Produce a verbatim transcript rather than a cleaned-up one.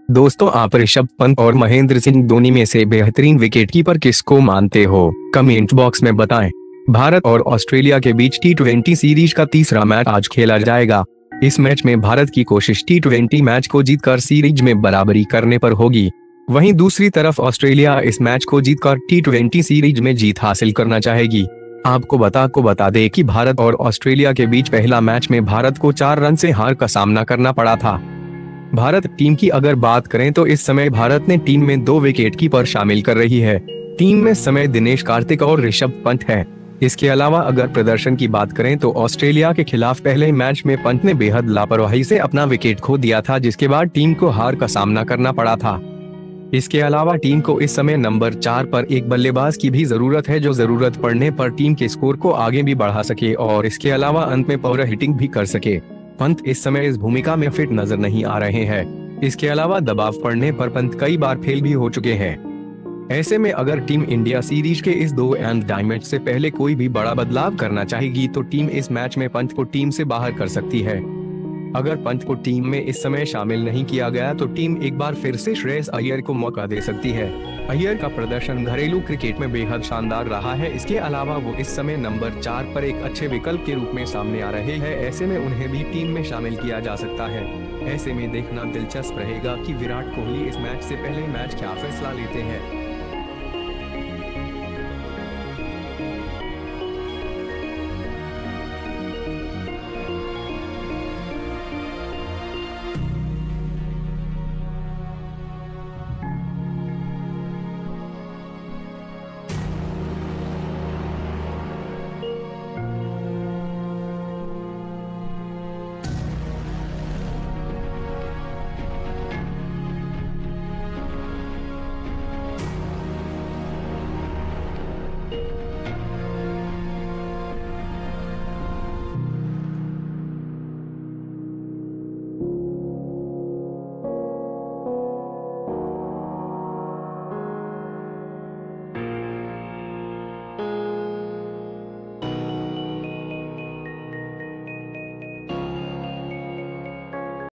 दोस्तों, आप ऋषभ पंत और महेंद्र सिंह धोनी में से बेहतरीन विकेटकीपर किसको मानते हो? कमेंट बॉक्स में बताएं। भारत और ऑस्ट्रेलिया के बीच टी ट्वेंटी सीरीज का तीसरा मैच आज खेला जाएगा। इस मैच में भारत की कोशिश टी ट्वेंटी मैच को जीतकर सीरीज में बराबरी करने पर होगी। वहीं दूसरी तरफ ऑस्ट्रेलिया इस मैच को जीतकर टी ट्वेंटी सीरीज में जीत हासिल करना चाहेगी। आपको बता को बता दें कि भारत और ऑस्ट्रेलिया के बीच पहला मैच में भारत को चार रन से हार का सामना करना पड़ा था। भारत टीम की अगर बात करें तो इस समय भारत ने टीम में दो विकेटकीपर शामिल कर रही है। टीम में समय दिनेश कार्तिक और ऋषभ पंत है। इसके अलावा अगर प्रदर्शन की बात करें तो ऑस्ट्रेलिया के खिलाफ पहले मैच में पंत ने बेहद लापरवाही से अपना विकेट खो दिया था, जिसके बाद टीम को हार का सामना करना पड़ा था। इसके अलावा टीम को इस समय नंबर चार पर एक बल्लेबाज की भी जरूरत है, जो जरूरत पड़ने पर टीम के स्कोर को आगे भी बढ़ा सके और इसके अलावा अंत में पावर हिटिंग भी कर सके। पंत इस समय इस भूमिका में फिट नजर नहीं आ रहे हैं। इसके अलावा दबाव पड़ने पर पंत कई बार फेल भी हो चुके हैं। ऐसे में अगर टीम इंडिया सीरीज के इस दो एंड मैच से पहले कोई भी बड़ा बदलाव करना चाहेगी तो टीम इस मैच में पंत को टीम से बाहर कर सकती है। अगर पंत को टीम में इस समय शामिल नहीं किया गया तो टीम एक बार फिर से श्रेयस अय्यर को मौका दे सकती है। अय्यर का प्रदर्शन घरेलू क्रिकेट में बेहद शानदार रहा है। इसके अलावा वो इस समय नंबर चार पर एक अच्छे विकल्प के रूप में सामने आ रहे हैं। ऐसे में उन्हें भी टीम में शामिल किया जा सकता है। ऐसे में देखना दिलचस्प रहेगा कि विराट कोहली इस मैच से पहले मैच क्या फैसला लेते हैं।